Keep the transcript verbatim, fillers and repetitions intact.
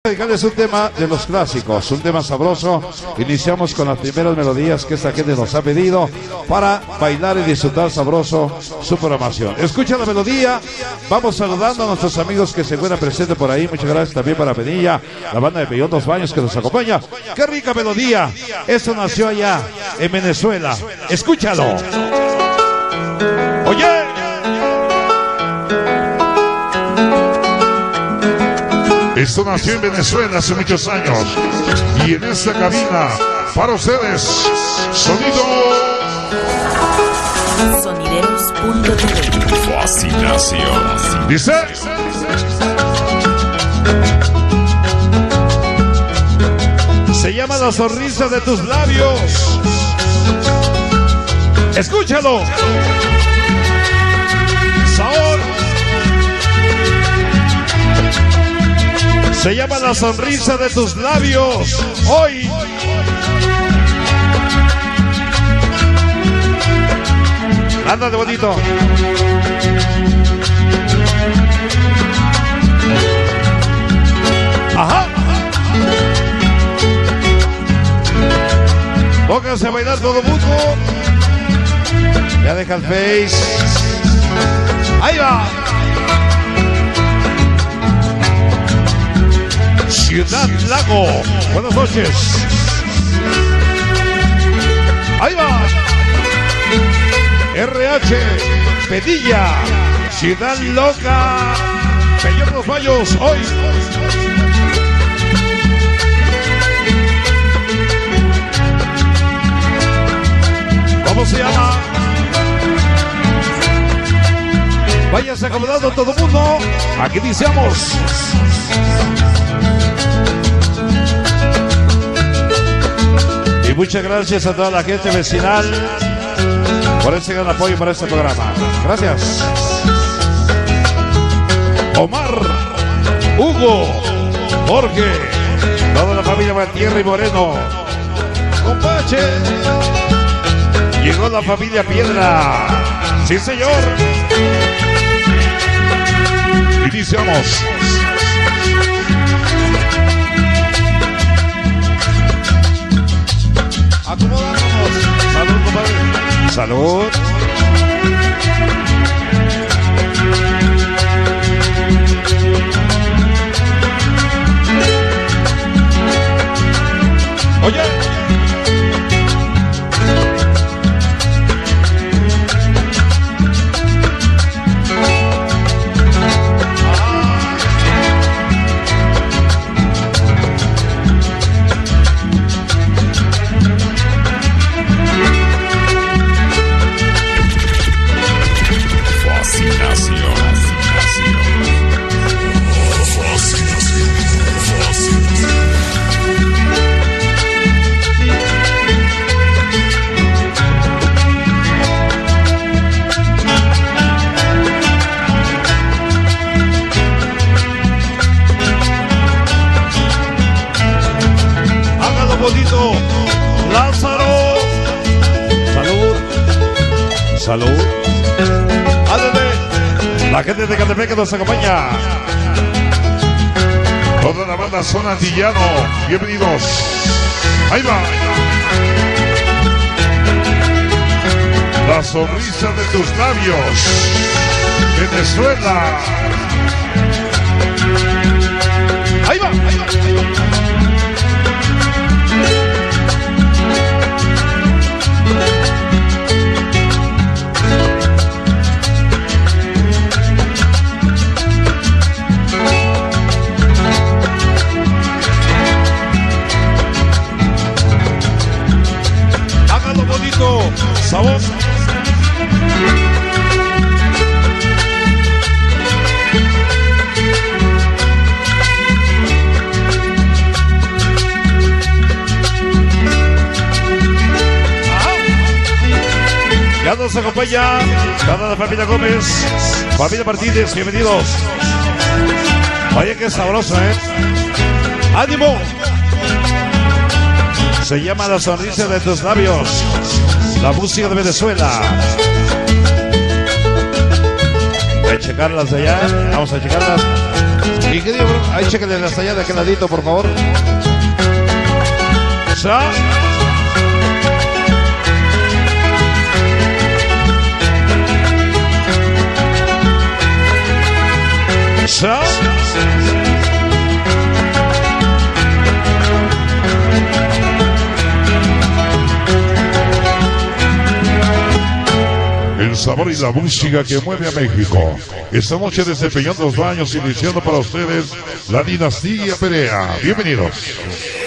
Es un tema de los clásicos, un tema sabroso. Iniciamos con las primeras melodías que esta gente nos ha pedido para bailar y disfrutar sabroso su programación. Escucha la melodía, vamos saludando a nuestros amigos que se encuentran presentes por ahí. Muchas gracias también para Penilla, la banda de Pellón Dos Baños que nos acompaña. ¡Qué rica melodía! Esto nació allá en Venezuela. Escúchalo. ¡Oye! Esto nació en Venezuela hace muchos años. Y en esta cabina, para ustedes, sonido Sonideros punto t v. Fascinación. Dice. Se llama La Sonrisa de Tus Labios. Escúchalo. Sabor. Se llama La Sonrisa de Tus Labios. Hoy. Ándale bonito. Ajá. Pónganse a bailar todo el mundo. Ya deja el face. Ahí va. Ciudad Lago, buenas noches. Ahí va. R H, Pedilla, Ciudad Loca, Pellón Dos Baños, hoy. ¿Cómo se llama? Váyase acomodando todo el mundo. Aquí iniciamos. Y muchas gracias a toda la gente vecinal por ese gran apoyo para este programa. Gracias. Omar, Hugo, Jorge, toda la familia Valtierra y Moreno. Compache. Llegó la familia Piedra. Sí, señor. Iniciamos. Acomodándonos. Salud, compadre. Salud. Oye. Bonito, Lázaro. Salud. Salud. Ándale. La gente de Catepec que nos acompaña. Toda la banda Son Antillano. Bienvenidos. Ahí va. La sonrisa de tus labios. Venezuela. Ahí va, ahí va, ahí va. Hágalo bonito, sabor. Ya nos acompaña toda la familia Gómez, familia Martínez, bienvenidos. Oye, qué sabroso, ¿eh? ¡Ánimo! Se llama La Sonrisa de Tus Labios, la música de Venezuela. Voy a checarlas de allá, vamos a checarlas. Ingeniero, ahí chéquenle hasta allá de aquel ladito, por favor. Sa. Sa. El sabor y la música que mueve a México. Esta noche desempeñando los baños, iniciando para ustedes la dinastía Perea. Bienvenidos.